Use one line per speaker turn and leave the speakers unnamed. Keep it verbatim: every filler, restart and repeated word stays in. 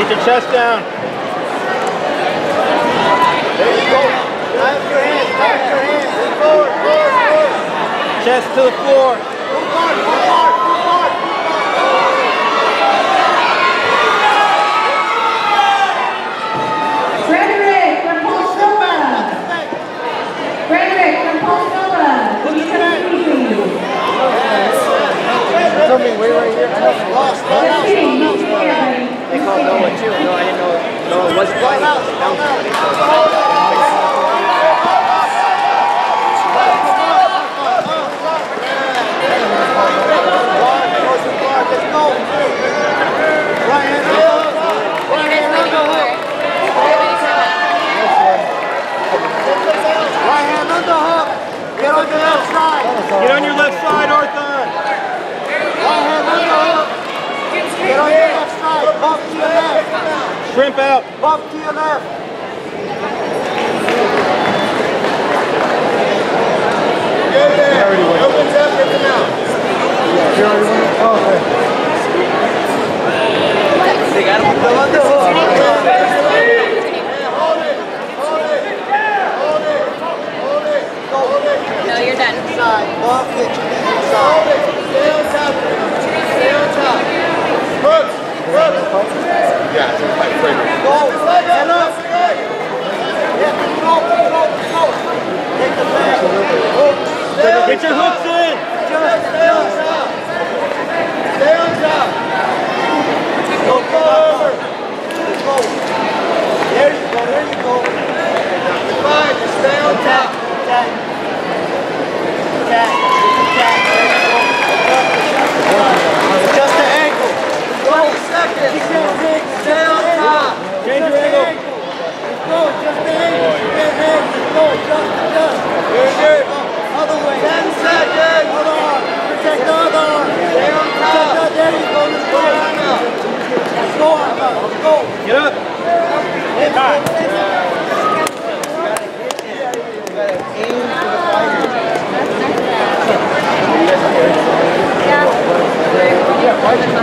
Get your chest down.
There you go. Clasp your hands, clasp your hands. Forward, forward, forward.
Chest to the floor.
Move hard, move hard, move hard, move hard.
Frederick from Pulsova. Frederick from Pulsova. Will you come to me, please?
Tell me, way right here. I know.
Lost, run out, run out, run out.
They called Noah too. No, I didn't know. Noah wasn't playing.
Run out, run out. Let's go. Right hand up. Right hand up. Right hand underhook. Get on your left side.
Get on your left side, Arthur.
Right hand underhook. Get on your left side. Bump to your left.
Shrimp out.
Bump to your left. Get there. Opens up, get them out.
You already won? Oh, okay.
They got him. The underhook. Hold it. Hold it. Hold it. Hold it. Hold it.
No, you're done.
Inside. Bump, get your inside. Hold it. Stay on top. Stay on top. Hooks. Hooks. Yeah, it's a fight frame. Go. Head up. Yeah, go, go, go. Take the back.
Get your hooks in.
Just stay on top. Stay on top. Go, go over. Let's go. There you go, there you go. You're fine, just stay on top. Attack. Attack. Attack. There you go. Adjust the ankle. twenty seconds. Stay on top.
Change your angle.
Go, adjust the ankle. Get head. Go, adjust, adjust. Very good. Other way. ten seconds. Other arm. Protect the other arm. Stay on top. There you go. Let's go. Let's go, let's go.
Get up.
Let's go. Aim for the fighters.
Yeah.